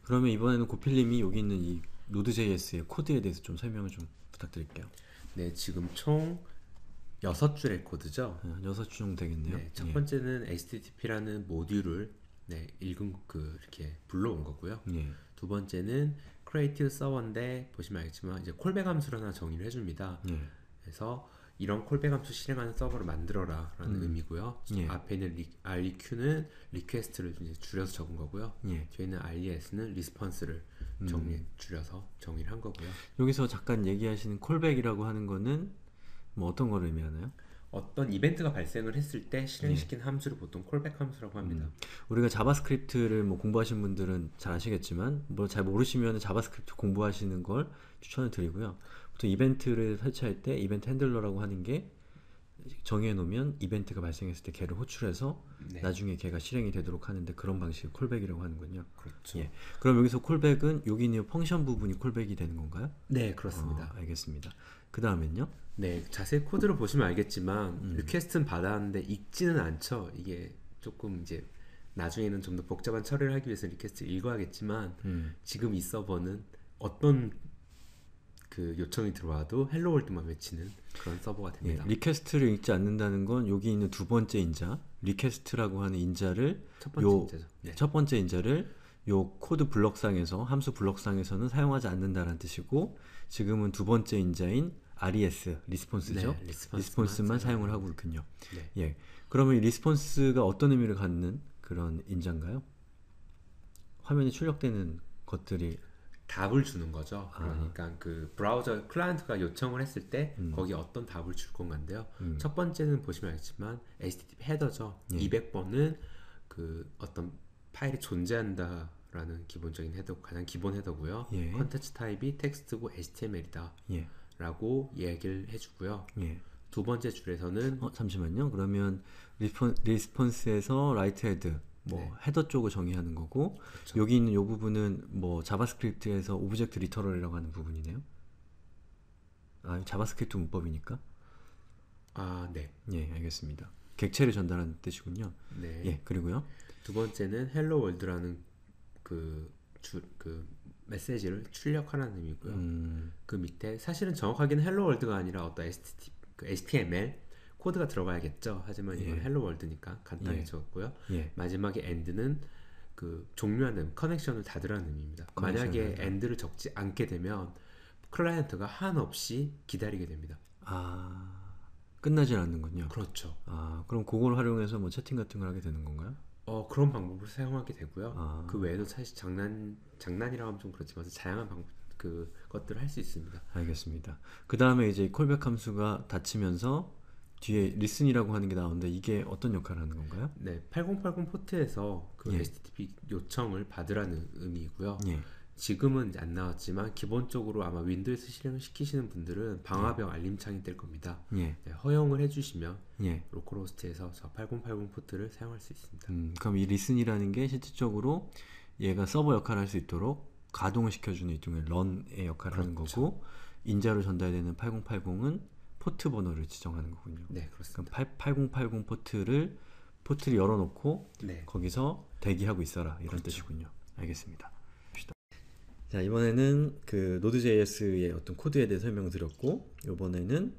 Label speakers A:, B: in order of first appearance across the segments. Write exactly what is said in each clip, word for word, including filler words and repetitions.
A: 그러면 이번에는 고필님이 여기 있는 이 노드.제이에스의 코드에 대해서 좀 설명을 좀 부탁드릴게요.
B: 네, 지금 총 여섯 줄의 코드죠.
A: 아, 여섯 주 정도 되겠네요.
B: 네, 첫
A: 예.
B: 번째는 에이치티티피라는 모듈을 네, 읽은 그 이렇게 불러온 거고요.
A: 예.
B: 두 번째는 create server인데 보시면 알겠지만 이제 콜백 함수를 하나 정의를 해줍니다.
A: 예.
B: 그래서 이런 콜백 함수 실행하는 서버를 만들어라라는
A: 음.
B: 의미고요.
A: 예.
B: 앞에 있는 리, 알이큐는 리퀘스트를 이제 줄여서 적은 거고요.
A: 예.
B: 뒤에 있는 알이에스는 리스폰스를 정리 줄여서 정의를 한 거고요.
A: 여기서 잠깐 얘기하시는 콜백이라고 하는 거는 뭐 어떤 걸 의미하나요?
B: 어떤 이벤트가 발생을 했을 때 실행시킨 함수를 보통 콜백 함수라고 합니다.
A: 음, 우리가 자바스크립트를 뭐 공부하신 분들은 잘 아시겠지만 뭐 잘 모르시면 자바스크립트 공부하시는 걸 추천을 드리고요. 보통 이벤트를 설치할 때 이벤트 핸들러라고 하는 게 정해 놓으면 이벤트가 발생했을 때 걔를 호출해서
B: 네.
A: 나중에 걔가 실행이 되도록 하는데 그런 방식을 콜백이라고 하는군요.
B: 그렇죠.
A: 예. 그럼 여기서 콜백은 여기 있는 펑션 부분이 콜백이 되는 건가요?
B: 네, 그렇습니다.
A: 어, 알겠습니다. 그 다음엔요?
B: 네, 자세히 코드를 보시면 알겠지만
A: 음.
B: 리퀘스트는 받았는데 읽지는 않죠. 이게 조금 이제 나중에는 좀 더 복잡한 처리를 하기 위해서 리퀘스트를 읽어야겠지만
A: 음.
B: 지금 이 서버는 어떤 그 요청이 들어와도 헬로 월드만 외치는 그런 서버가
A: 예,
B: 됩니다.
A: 리퀘스트를 읽지 않는다는 건 여기 있는 두 번째 인자, 리퀘스트라고 하는 인자를
B: 첫 번째
A: 요
B: 인자죠. 네.
A: 첫 번째 인자를 요 코드 블럭상에서 함수 블럭상에서는 사용하지 않는다는 뜻이고 지금은 두 번째 인자인 res 리스폰스죠.
B: 네, 리스폰스만
A: 리스폰스만 사용을
B: 사용합니다.
A: 하고 있군요.
B: 네.
A: 예. 그러면 이 리스폰스가 어떤 의미를 갖는 그런 인자인가요? 화면에 출력되는 것들이
B: 답을 주는 거죠.
A: 아.
B: 그러니까 그 브라우저 클라이언트가 요청을 했을 때
A: 음.
B: 거기에 어떤 답을 줄 건가인데요.
A: 음.
B: 첫 번째는 보시면 알겠지만 에이치티티피 헤더죠.
A: 예.
B: 이백 번은 그 어떤 파일이 존재한다라는 기본적인 헤더, 가장 기본 헤더고요.
A: 예.
B: 컨텐츠 타입이 텍스트고 에이치티엠엘이다
A: 예.
B: 라고 얘기를 해주고요.
A: 예.
B: 두 번째 줄에서는
A: 어, 잠시만요. 그러면 리스폰, 리스폰스에서 라이트 헤드 뭐
B: 네.
A: 헤더 쪽을 정의하는 거고
B: 그렇죠.
A: 여기 있는 이 부분은 뭐 자바스크립트에서 오브젝트 리터럴이라고 하는 부분이네요. 아, 자바스크립트 문법이니까.
B: 아, 네.
A: 예, 알겠습니다. 객체를 전달하는 뜻이군요.
B: 네.
A: 예, 그리고요.
B: 두 번째는 헬로 월드라는 그, 주, 그 메시지를 출력하라는 의미고요.
A: 음,
B: 그 밑에 사실은 정확하게는 헬로 월드가 아니라 어떤 에이치티티, 그 에이치티엠엘 코드가 들어가야겠죠. 하지만 이건
A: 예.
B: 헬로 월드니까 간단히
A: 예.
B: 적었고요.
A: 예.
B: 마지막에 end는 그 종료하는 커넥션을 닫으라는 의미입니다.
A: 커넥션을
B: 만약에
A: 닫으라.
B: end를 적지 않게 되면 클라이언트가 한없이 기다리게 됩니다.
A: 아, 끝나질 않는군요.
B: 그렇죠.
A: 아, 그럼 그걸 활용해서 뭐 채팅 같은 걸 하게 되는 건가요?
B: 어, 그런 방법을 사용하게 되고요.
A: 아.
B: 그 외에도 사실 장난 장난이라고 하면 좀 그렇지만 다양한 방법 그 것들을 할 수 있습니다.
A: 알겠습니다. 그 다음에 이제 콜백 함수가 닫히면서 뒤에 리슨이라고 하는 게 나오는데 이게 어떤 역할을 하는 건가요?
B: 네, 팔공팔공 포트에서 그
A: 예.
B: 에이치티티피 요청을 받으라는 의미이고요.
A: 예.
B: 지금은 안 나왔지만 기본적으로 아마 윈도우에서 실행을 시키시는 분들은 방화벽 알림창이 뜰 겁니다.
A: 예.
B: 네, 허용을 해주시면
A: 예.
B: 로컬호스트에서 저 팔공팔공 포트를 사용할 수 있습니다.
A: 음, 그럼 이 리슨이라는 게 실질적으로 얘가 서버 역할을 할 수 있도록 가동을 시켜주는 일종의 런의 역할을 하는
B: 그렇죠.
A: 거고 인자로 전달되는 팔공팔공은 포트 번호를 지정하는 거군요.
B: 네,
A: 그럼
B: 그렇습니다.
A: 팔- 팔공팔공 포트를 포트를 열어놓고
B: 네,
A: 거기서 대기하고 있어라 이런
B: 그렇죠.
A: 뜻이군요. 알겠습니다. 봅시다. 자, 이번에는 그 노드.제이에스의 어떤 코드에 대해 설명을 드렸고 이번에는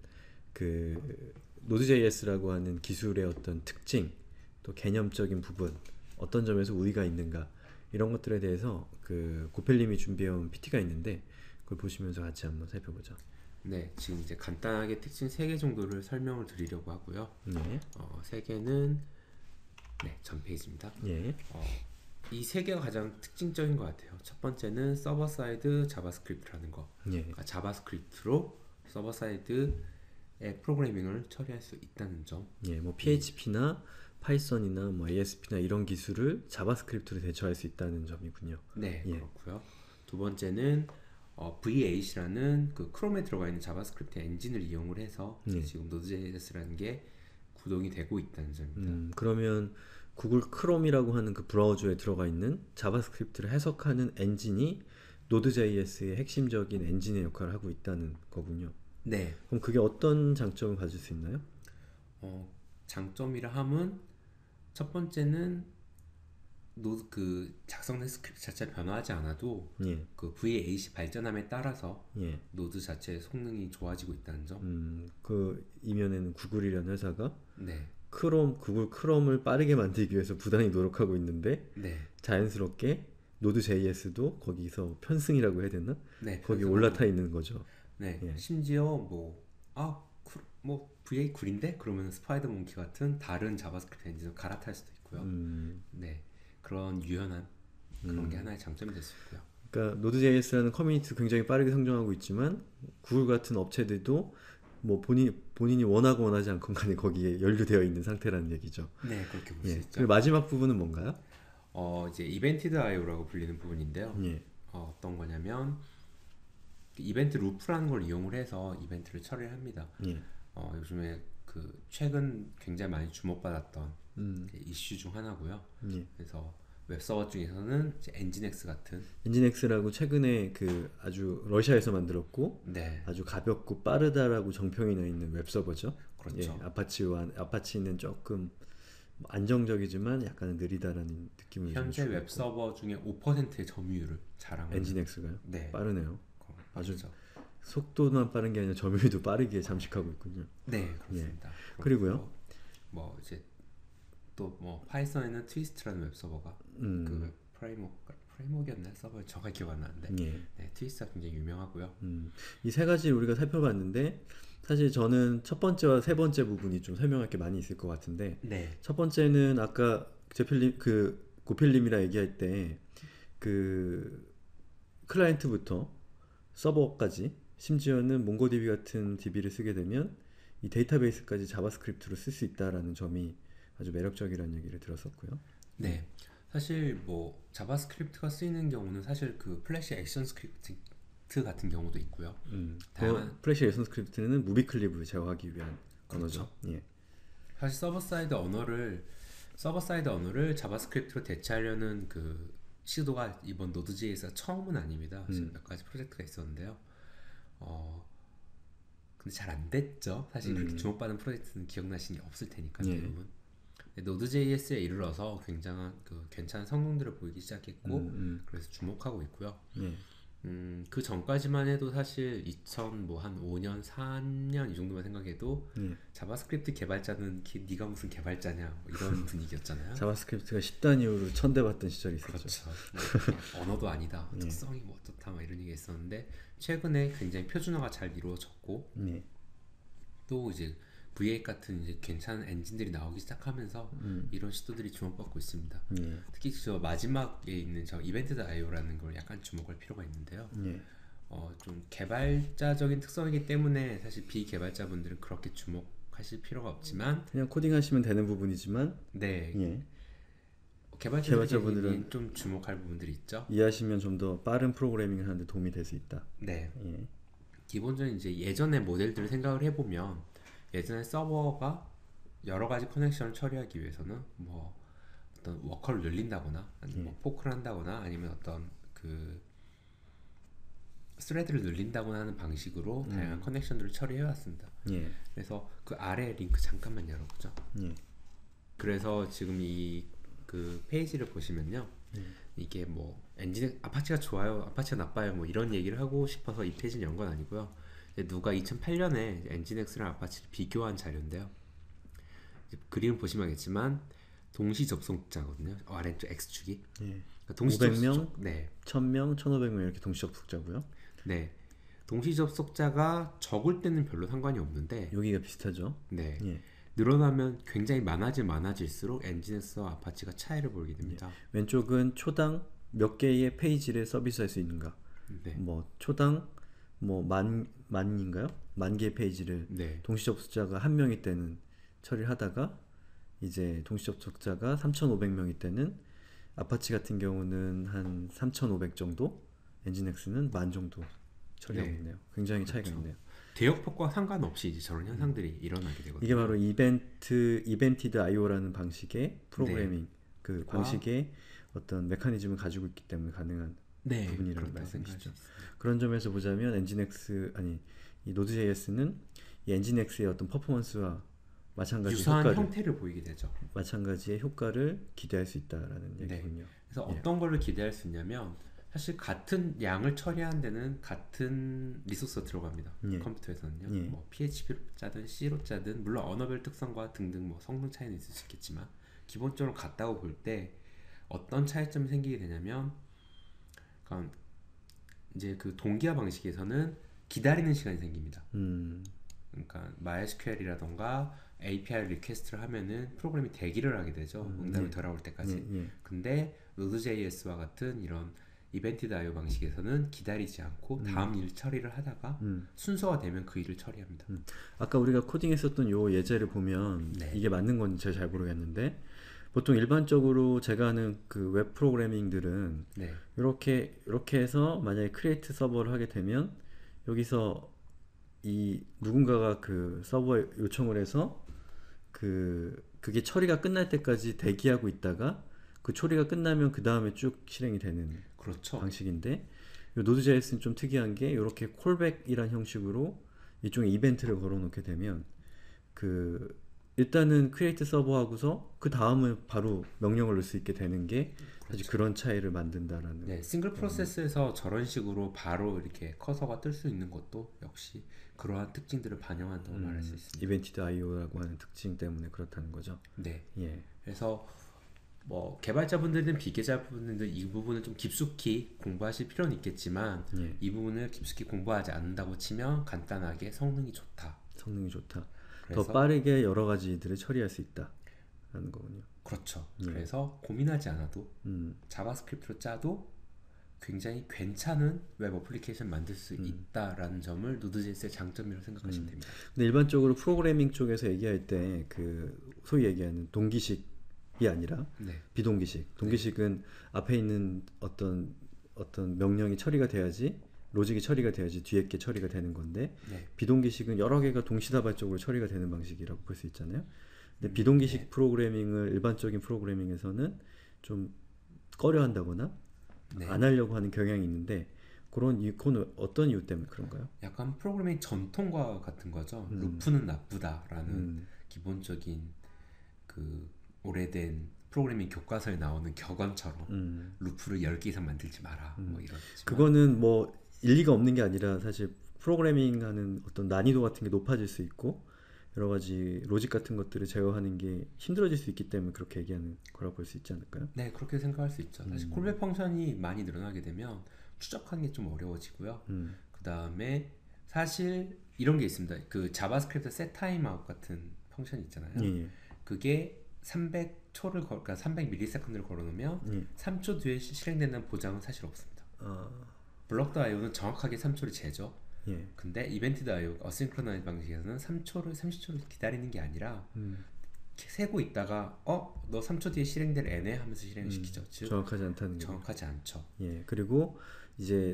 A: 그 노드.제이에스라고 하는 기술의 어떤 특징 또 개념적인 부분 어떤 점에서 우위가 있는가 이런 것들에 대해서 그 고펠님이 준비해온 피티가 있는데 그걸 보시면서 같이 한번 살펴보죠.
B: 네, 지금 이제 간단하게 특징 세 개 정도를 설명을 드리려고 하고요.
A: 네.
B: 어, 세 개는 네, 전 페이지입니다.
A: 예.
B: 어, 이 세 개가 가장 특징적인 것 같아요. 첫 번째는 서버 사이드 자바스크립트라는 거.
A: 예.
B: 그러니까 자바스크립트로 서버 사이드의 프로그래밍을 처리할 수 있다는 점.
A: 예. 뭐 피에이치피나 파이썬이나 뭐 에이에스피나 이런 기술을 자바스크립트로 대처할 수 있다는 점이군요.
B: 네,
A: 예.
B: 그렇고요. 두 번째는 어, 브이 에잇이라는 그 크롬에 들어가 있는 자바스크립트 엔진을 이용을 해서
A: 예.
B: 지금 노드.제이에스라는 게 구동이 되고 있다는 점입니다.
A: 음, 그러면 구글 크롬이라고 하는 그 브라우저에 들어가 있는 자바스크립트를 해석하는 엔진이 노드.제이에스의 핵심적인 엔진의 역할을 하고 있다는 거군요.
B: 네,
A: 그럼 그게 어떤 장점을 가질 수 있나요?
B: 어, 장점이라 함은 첫 번째는 노드 그 작성된 스크립트 자체를 변화하지 않아도
A: 예.
B: 그 브이에잇 발전함에 따라서
A: 예.
B: 노드 자체의 성능이 좋아지고 있다는 점.
A: 음, 그 이면에는 구글이라는 회사가
B: 네,
A: 크롬, 구글 크롬을 빠르게 만들기 위해서 부단히 노력하고 있는데
B: 네,
A: 자연스럽게 노드 제이에스도 거기서 편승이라고 해야 되나?
B: 네.
A: 거기
B: 편성하고-
A: 올라타 있는 거죠.
B: 네,
A: 예.
B: 심지어 뭐 아, 뭐 브이에잇 쿨인데 그러면 스파이더 몽키 같은 다른 자바스크립트 엔진을 갈아탈 수도 있고요.
A: 음,
B: 네, 그런 유연한 그런
A: 음.
B: 게 하나의 장점이 될 수 있고요.
A: 그러니까 노드 제이에스라는 커뮤니티도 굉장히 빠르게 성장하고 있지만 구글 같은 업체들도 뭐 본인 본인이 원하고 원하지 않건 간에 거기에 연루되어 있는 상태라는 얘기죠.
B: 네, 그렇게 볼 수
A: 예.
B: 있죠.
A: 그리고 마지막 부분은 뭔가요?
B: 어, 이제 이벤티드 아이오라고 불리는 부분인데요.
A: 예.
B: 어, 어떤 거냐면 이벤트 루프라는 걸 이용을 해서 이벤트를 처리를 합니다.
A: 예.
B: 어, 요즘에 그 최근 굉장히 많이 주목받았던
A: 음.
B: 그 이슈 중 하나고요.
A: 예.
B: 그래서 웹서버 중에서는 이제 엔진엑스 같은
A: 엔진엑스라고 최근에 그 아주 러시아에서 만들었고
B: 네,
A: 아주 가볍고 빠르다라고 정평이 나 있는 웹서버죠.
B: 그렇죠.
A: 예. 아파치와 아파치는 조금 안정적이지만 약간 느리다라는 느낌을 좀
B: 현재
A: 주고
B: 웹서버 중에 오 퍼센트의 점유율을
A: 있고.
B: 자랑하는
A: 엔진엑스가요.
B: 네,
A: 빠르네요. 아주
B: 아주
A: 속도만 빠른 게 아니라 점유율도 빠르게 잠식하고 있군요.
B: 네, 그렇습니다.
A: 예. 그리고요?
B: 그렇고요. 뭐 이제 또 뭐 파이썬에는 트위스트라는 웹서버가
A: 음.
B: 그 프레임워크 프레임워크였나 서버 정확히 기억 안 나는데
A: 예.
B: 네, 트위스트가 굉장히 유명하고요.
A: 음. 이 세 가지를 우리가 살펴봤는데 사실 저는 첫 번째와 세 번째 부분이 좀 설명할 게 많이 있을 것 같은데
B: 네,
A: 첫 번째는 아까 제필님 그 고필님이랑 얘기할 때 그 클라이언트부터 서버까지 심지어는 몽고디비 같은 디비를 쓰게 되면 이 데이터베이스까지 자바스크립트로 쓸 수 있다라는 점이 아주 매력적이라는 얘기를 들었었고요.
B: 네. 사실 뭐 자바스크립트가 쓰이는 경우는 사실 그 플래시 액션 스크립트 같은 경우도 있고요.
A: 음,
B: 다양한-
A: 그 플래시 액션 스크립트는 무비클립을 제어하기 위한
B: 그렇죠.
A: 언어죠. 예.
B: 사실 서버 사이드 언어를 서버 사이드 언어를 자바스크립트로 대체하려는 그 시도가 이번 노드.js가 처음은 아닙니다. 지금
A: 음.
B: 몇 가지 프로젝트가 있었는데요. 어 근데 잘 안 됐죠. 사실 그렇게
A: 음.
B: 주목받은 프로젝트는 기억나시는 게 없을 테니까
A: 예.
B: 대부분. 근데 노드.js에 이르러서 굉장한 그 괜찮은 성능들을 보이기 시작했고
A: 음, 음.
B: 그래서 주목하고 있고요.
A: 예.
B: 음, 그 전까지만 해도 사실 이천 뭐 한 오 년, 사 년 이 정도만 생각해도
A: 예.
B: 자바스크립트 개발자는 기, 네가 무슨 개발자냐 뭐 이런 분위기였잖아요.
A: 자바스크립트가 십 단위로 천대받던 시절이 있었죠.
B: 그렇죠. 뭐, 언어도 아니다.
A: 예.
B: 특성이 뭐 어떻다 막 이런 얘기가 있었는데 최근에 굉장히 표준화가 잘 이루어졌고
A: 예.
B: 또 이제 브이에잇 같은 이제 괜찮은 엔진들이 나오기 시작하면서
A: 음.
B: 이런 시도들이 주목받고 있습니다.
A: 예.
B: 특히 저 마지막에 있는 저 이벤트 아이오라는 걸 약간 주목할 필요가 있는데요.
A: 예.
B: 어, 좀 개발자적인 특성이기 때문에 사실 비개발자분들은 그렇게 주목하실 필요가 없지만
A: 그냥 코딩하시면 되는 부분이지만
B: 네
A: 예.
B: 개발자분들은
A: 개발자분들은
B: 좀 주목할 부분들이 있죠.
A: 이해하시면 좀 더 빠른 프로그래밍을 하는데 도움이 될 수 있다.
B: 네,
A: 예.
B: 기본적인 이제 예전의 모델들을 생각을 해보면 예전에 서버가 여러 가지 커넥션을 처리하기 위해서는 뭐 어떤 워커를 늘린다거나 아니면 뭐 포크를 한다거나 아니면 어떤 그 스레드를 늘린다거나 하는 방식으로 다양한 커넥션들을 처리해 왔습니다.
A: 예.
B: 그래서 그 아래 링크 잠깐만 열어보죠.
A: 예.
B: 그래서 지금 이 그 페이지를 보시면요, 이게 뭐 엔진 아파치가 좋아요, 아파치가 나빠요, 뭐 이런 얘기를 하고 싶어서 이 페이지를 연 건 아니고요. 이제 누가 이천팔 년에 엔진엑스랑 아파치를 비교한 자료인데요. 이제 그림을 보시면 알겠지만 동시 접속자거든요. 어, 아래쪽 X축이.
A: 예.
B: 그러니까 동시
A: 오백 명?
B: 접속. 네,
A: 천 명, 천오백 명 이렇게 동시 접속자고요.
B: 네. 동시 접속자가 적을 때는 별로 상관이 없는데,
A: 여기가 비슷하죠.
B: 네.
A: 예.
B: 늘어나면 굉장히 많아질 많아질수록 엔진엑스와 아파치가 차이를 보이게 됩니다.
A: 왼쪽은 초당 몇 개의 페이지를 서비스할 수 있는가.
B: 네.
A: 뭐 초당 뭐 만 만인가요? 만 개의 페이지를
B: 네.
A: 동시 접속자가 한 명일 때는 처리를 하다가 이제 동시 접속자가 삼천오백 명일 때는 아파치 같은 경우는 한 삼천오백 정도, 엔진엑스는 만 정도 처리하고
B: 네.
A: 있네요. 굉장히 차이가
B: 그렇죠.
A: 있네요.
B: 대역폭과 상관없이 이제 저런 현상들이 일어나게 되거든요.
A: 이게 바로 이벤트 이벤티드 아이오라는 방식의 프로그래밍 그 방식의 어떤 메커니즘을 가지고 있기 때문에 가능한
B: 네,
A: 부분이라는
B: 그렇다고 생각할 수
A: 말씀이시죠.
B: 있습니다.
A: 그런 점에서 보자면 엔진엑스 아니 이 노드.제이에스는 이 엔진엑스의 어떤 퍼포먼스와 마찬가지
B: 유사한
A: 효과를,
B: 형태를 보이게 되죠.
A: 마찬가지의 효과를 기대할 수 있다라는
B: 네.
A: 얘기군요.
B: 그래서
A: 예.
B: 어떤 거를 기대할 수 있냐면 사실 같은 양을 처리하는 데는 같은 리소스가 들어갑니다.
A: 예.
B: 컴퓨터에서는요.
A: 예.
B: 뭐 피에이치피로 짜든 C로 짜든 물론 언어별 특성과 등등 뭐 성능 차이는 있을 수 있겠지만 기본적으로 같다고 볼 때 어떤 차이점이 생기게 되냐면 그러니까 이제 그 동기화 방식에서는 기다리는 시간이 생깁니다.
A: 음.
B: 그러니까 마이에스큐엘이라던가 에이피아이 리퀘스트를 하면은 프로그램이 대기를 하게 되죠.
A: 음,
B: 응답이
A: 예.
B: 돌아올 때까지.
A: 예, 예.
B: 근데 노드제이에스와 같은 이런 이벤티드 아이오 방식에서는 기다리지 않고
A: 음.
B: 다음 일 처리를 하다가
A: 음.
B: 순서가 되면 그 일을 처리합니다.
A: 음. 아까 우리가 코딩했었던 요 예제를 보면
B: 네.
A: 이게 맞는 건지 제가 잘 모르겠는데 보통 일반적으로 제가 하는 그 웹 프로그래밍들은
B: 네.
A: 이렇게 이렇게 해서 만약에 크리에이트 서버를 하게 되면 여기서 이 누군가가 그 서버에 요청을 해서 그 그게 처리가 끝날 때까지 대기하고 있다가 그 처리가 끝나면 그 다음에 쭉 실행이 되는
B: 그렇죠.
A: 방식인데 요 노드제이에스는 좀 특이한 게 이렇게 콜백이란 형식으로 일종의 이벤트를 걸어놓게 되면 그 일단은 크리에이트 서버 하고서 그 다음은 바로 명령을 넣을 수 있게 되는 게 사실
B: 그렇죠.
A: 그런 차이를 만든다라는.
B: 네, 싱글 프로세스에서 저런 식으로 바로 이렇게 커서가 뜰 수 있는 것도 역시 그러한 특징들을 반영한다고
A: 음,
B: 말할 수 있습니다.
A: 이벤티드 아이오라고 하는 특징 때문에 그렇다는 거죠.
B: 네.
A: 예.
B: 그래서 뭐 개발자분들든 비개발자분들든 이 부분을 좀 깊숙이 공부하실 필요는 있겠지만
A: 예.
B: 이 부분을 깊숙이 공부하지 않는다고 치면 간단하게 성능이 좋다.
A: 성능이 좋다.
B: 그래서
A: 더 빠르게 여러 가지들을 처리할 수 있다라는 거군요.
B: 그렇죠.
A: 예.
B: 그래서 고민하지 않아도
A: 음.
B: 자바스크립트로 짜도 굉장히 괜찮은 웹 어플리케이션 만들 수
A: 음.
B: 있다라는 점을 노드제이에스의 장점이라고 생각하시면
A: 음.
B: 됩니다.
A: 근데 일반적으로 프로그래밍 쪽에서 얘기할 때 그 소위 얘기하는 동기식이 아니라
B: 네.
A: 비동기식. 동기식은 앞에 있는 어떤 어떤 명령이 처리가 돼야지 로직이 처리가 돼야지 뒤에 게 처리가 되는 건데
B: 네.
A: 비동기식은 여러 개가 동시다발적으로 처리가 되는 방식이라고 볼 수 있잖아요. 근데
B: 음,
A: 비동기식
B: 네.
A: 프로그래밍을 일반적인 프로그래밍에서는 좀 꺼려한다거나
B: 네.
A: 안 하려고 하는 경향이 있는데 그런 이유, 그건 어떤 이유 때문에 그런가요?
B: 약간 프로그래밍 전통과 같은 거죠.
A: 음.
B: 루프는 나쁘다라는
A: 음.
B: 기본적인 그 오래된 프로그래밍 교과서에 나오는 격언처럼
A: 음.
B: 루프를 열 개 이상 만들지 마라.
A: 음.
B: 뭐 이런.
A: 그거는 뭐 일리가 없는 게 아니라 사실 프로그래밍 하는 어떤 난이도 같은 게 높아질 수 있고 여러 가지 로직 같은 것들을 제어하는 게 힘들어질 수 있기 때문에 그렇게 얘기하는 거라고 볼 수 있지 않을까요?
B: 네, 그렇게 생각할 수 있죠. 사실
A: 음.
B: 콜백 펑션이 많이 늘어나게 되면 추적하는 게 좀 어려워지고요.
A: 음.
B: 그 다음에 사실 이런 게 있습니다. 그 자바스크립트 set timeout 같은 펑션이 있잖아요.
A: 예, 예.
B: 그게 삼백 초를 걸, 그러니까 삼백 밀리세컨드를 걸어놓으면
A: 예.
B: 삼 초 뒤에 시- 실행된다는 보장은 사실 없습니다.
A: 아,
B: 블럭드 아이오는 정확하게 삼 초를 재죠.
A: 예.
B: 근데 이벤트드 아이오, 어싱크로나이즈 방식에서는 삼 초를 삼십 초를 기다리는 게 아니라
A: 음.
B: 세고 있다가 어? 너 삼 초 뒤에 실행될 애네 하면서 실행시키죠. 즉
A: 정확하지 않다는 게.
B: 정확하지 않죠.
A: 예. 그리고 이제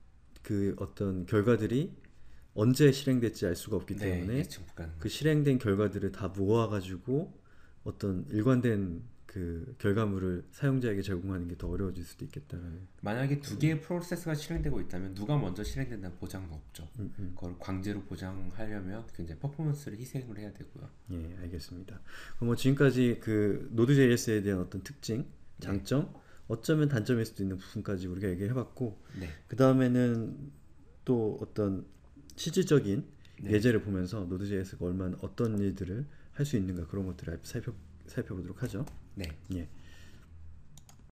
A: 그 어떤 결과들이 언제 실행될지 알 수가 없기
B: 네,
A: 때문에
B: 예측 불가능.
A: 그 실행된 결과들을 다 모아가지고 어떤 일관된 그 결과물을 사용자에게 제공하는 게 더 어려워질 수도 있겠다라는.
B: 만약에 두 개의 프로세스가 실행되고 있다면 누가 먼저 실행된다는 보장은 없죠.
A: 음, 음.
B: 그걸 강제로 보장하려면 굉장히 퍼포먼스를 희생을 해야 되고요.
A: 예, 알겠습니다. 그럼 뭐 지금까지 그 노드.제이에스에 대한 어떤 특징, 장점, 어쩌면 단점일 수도 있는 부분까지 우리가 얘기를 해봤고,
B: 네.
A: 그 다음에는 또 어떤 실질적인
B: 네.
A: 예제를 보면서 노드.제이에스가 얼마나 어떤 일들을 할 수 있는가 그런 것들을 살펴 살펴보도록 하죠.
B: 네.
A: 예.